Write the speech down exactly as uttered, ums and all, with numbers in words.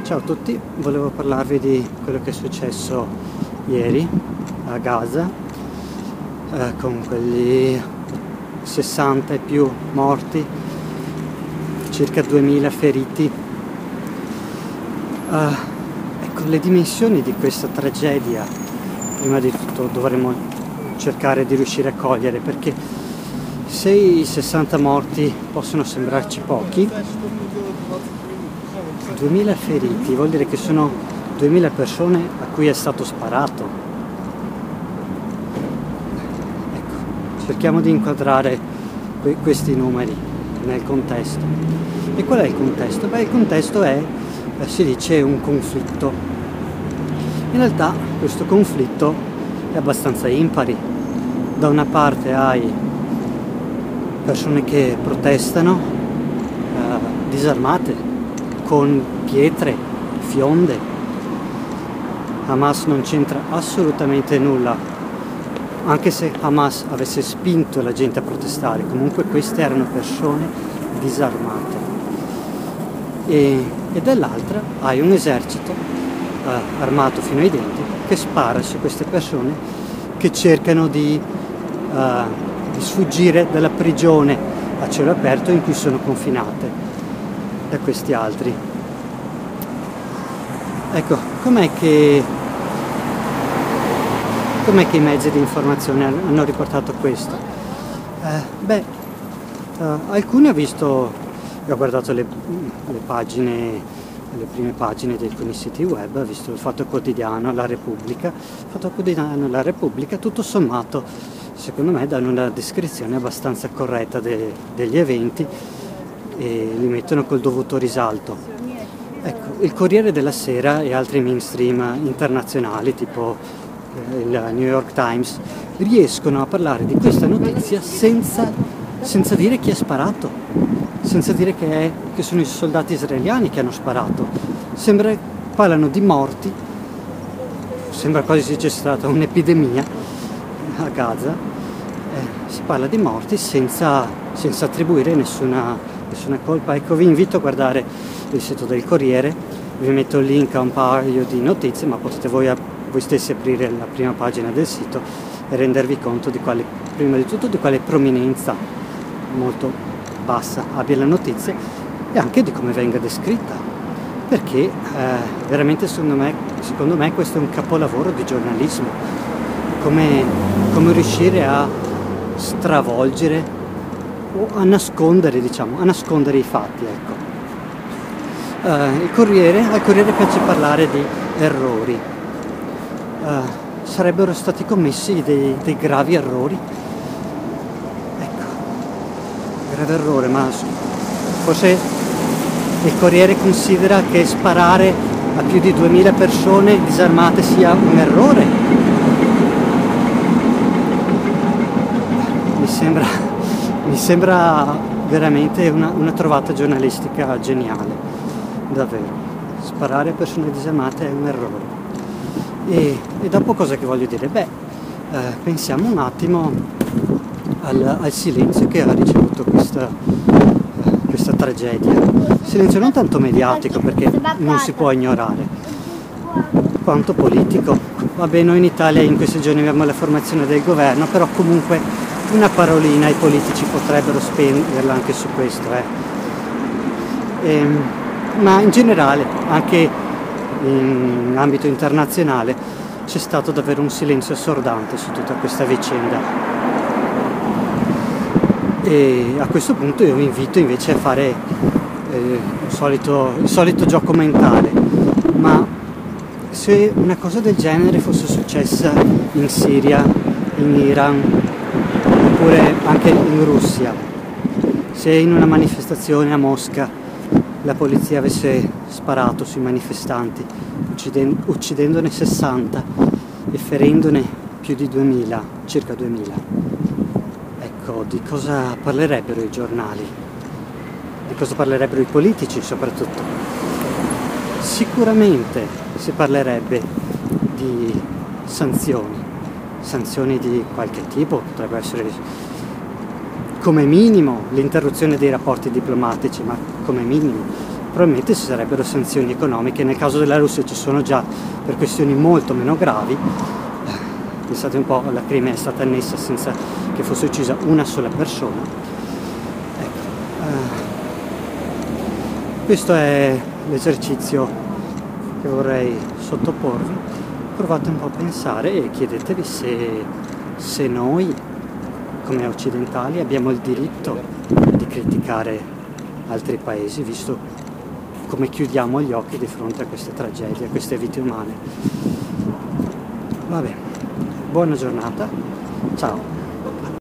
Ciao a tutti, volevo parlarvi di quello che è successo ieri a Gaza eh, con quegli sessanta e più morti, circa duemila feriti. Uh, ecco, le dimensioni di questa tragedia prima di tutto dovremmo cercare di riuscire a cogliere, perché se i sessanta morti possono sembrarci pochi, duemila feriti vuol dire che sono duemila persone a cui è stato sparato. Ecco, cerchiamo di inquadrare que- questi numeri nel contesto. E qual è il contesto? Beh, il contesto è, eh, si dice, un conflitto. In realtà questo conflitto è abbastanza impari. Da una parte hai persone che protestano, eh, disarmate, con pietre, fionde. Hamas non c'entra assolutamente nulla, anche se Hamas avesse spinto la gente a protestare, comunque queste erano persone disarmate. E, e dall'altra hai un esercito eh, armato fino ai denti che spara su queste persone che cercano di, eh, di sfuggire dalla prigione a cielo aperto in cui sono confinate da questi altri. Ecco, com'è che com'è che i mezzi di informazione hanno riportato questo? Eh, beh, uh, alcuni ho visto, ho guardato le, le pagine, le prime pagine di alcuni siti web, ho visto il Fatto Quotidiano, La Repubblica, il Fatto Quotidiano, La Repubblica, tutto sommato, secondo me danno una descrizione abbastanza corretta de, degli eventi e li mettono col dovuto risalto. Ecco, il Corriere della Sera e altri mainstream internazionali tipo eh, il New York Times riescono a parlare di questa notizia senza, senza dire chi ha sparato, senza dire che, è, che sono i soldati israeliani che hanno sparato. Sembra, parlano di morti, sembra quasi se c'è stata un'epidemia a Gaza, eh, si parla di morti senza, senza attribuire nessuna nessuna colpa. Ecco, vi invito a guardare il sito del Corriere, vi metto il link a un paio di notizie, ma potete voi, a, voi stessi aprire la prima pagina del sito e rendervi conto di quale, prima di tutto, di quale prominenza molto bassa abbia la notizia e anche di come venga descritta, perché eh, veramente secondo me, secondo me questo è un capolavoro di giornalismo, come, come riuscire a stravolgere o a nascondere, diciamo, a nascondere i fatti, ecco. Uh, il Corriere, al Corriere piace parlare di errori. Uh, sarebbero stati commessi dei, dei gravi errori. Ecco, grave errore, ma forse il Corriere considera che sparare a più di duemila persone disarmate sia un errore. Mi sembra Mi sembra veramente una, una trovata giornalistica geniale, davvero. Sparare a persone disarmate è un errore. E, e dopo cosa che voglio dire? Beh, eh, pensiamo un attimo al, al silenzio che ha ricevuto questa, eh, questa tragedia. Silenzio non tanto mediatico, perché non si può ignorare, quanto politico. Vabbè, noi in Italia in questi giorni abbiamo la formazione del governo, però comunque una parolina i politici potrebbero spenderla anche su questo, eh. E, ma in generale, anche in ambito internazionale, c'è stato davvero un silenzio assordante su tutta questa vicenda. E a questo punto io vi invito invece a fare eh, il, solito, il solito gioco mentale. Ma se una cosa del genere fosse successa in Siria, in Iran, oppure anche in Russia, se in una manifestazione a Mosca la polizia avesse sparato sui manifestanti, ucciden- uccidendone sessanta e ferendone più di duemila, circa duemila, ecco, di cosa parlerebbero i giornali? Di cosa parlerebbero i politici soprattutto? Sicuramente si parlerebbe di sanzioni. Sanzioni di qualche tipo, potrebbe essere come minimo l'interruzione dei rapporti diplomatici, ma come minimo probabilmente ci sarebbero sanzioni economiche. Nel caso della Russia ci sono già, per questioni molto meno gravi. Pensate un po', la Crimea è stata annessa senza che fosse uccisa una sola persona. Ecco, eh, questo è l'esercizio che vorrei sottoporvi. Provate un po' a pensare e chiedetevi se, se noi, come occidentali, abbiamo il diritto di criticare altri paesi, visto come chiudiamo gli occhi di fronte a queste tragedie, a queste vite umane. Va bene. Buona giornata, ciao!